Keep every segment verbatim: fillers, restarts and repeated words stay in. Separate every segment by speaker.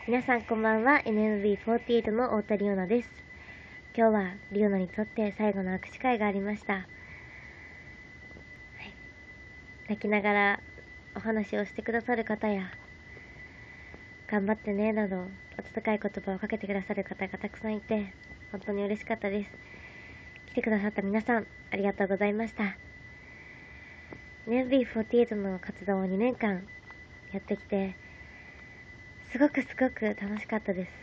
Speaker 1: 皆さんこんばんは。 エヌエムビーフォーティーエイト の太田理央奈です。今日は理央奈にとって最後の握手会がありました。はい、泣きながらお話をしてくださる方や、頑張ってねなど温かい言葉をかけてくださる方がたくさんいて、本当に嬉しかったです。来てくださった皆さん、ありがとうございました。 エヌエムビーフォーティーエイト の活動をにねんかんやってきて、すごくすごく楽しかったです。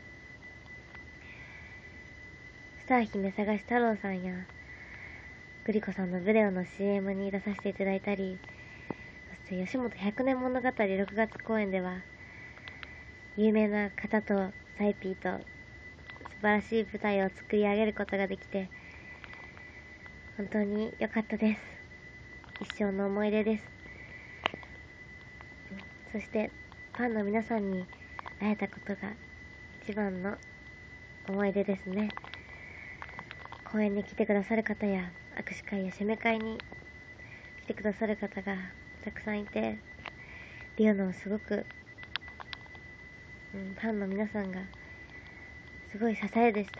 Speaker 1: スター姫探し太郎さんやグリコさんのビデオの シーエム に出させていただいたり、そして吉本ひゃくねん物語ろくがつ公演では有名な方とサイピーと素晴らしい舞台を作り上げることができて、本当に良かったです。一生の思い出です。そしてファンの皆さんに会えたことが一番の思い出ですね。公演に来てくださる方や握手会や締め会に来てくださる方がたくさんいて、リオのすごく、うん、ファンの皆さんがすごい支えでした。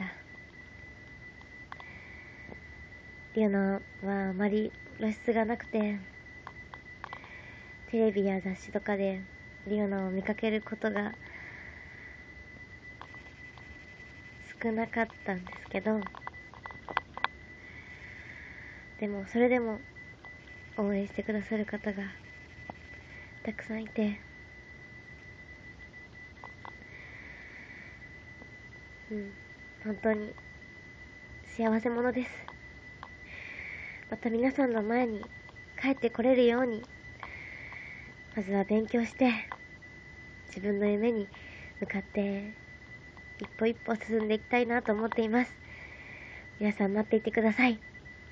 Speaker 1: リオのはあまり露出がなくて、テレビや雑誌とかでリオナを見かけることが少なかったんですけど、でもそれでも応援してくださる方がたくさんいて、うん、本当に幸せ者です。また皆さんの前に帰ってこれるように、まずは勉強して自分の夢に向かって一歩一歩進んでいきたいなと思っています。皆さん待っていてください。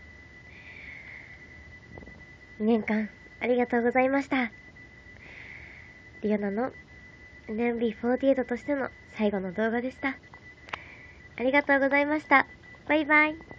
Speaker 1: にねんかんありがとうございました。リオナの エヌエムビーフォーティーエイト としての最後の動画でした。ありがとうございました。バイバイ。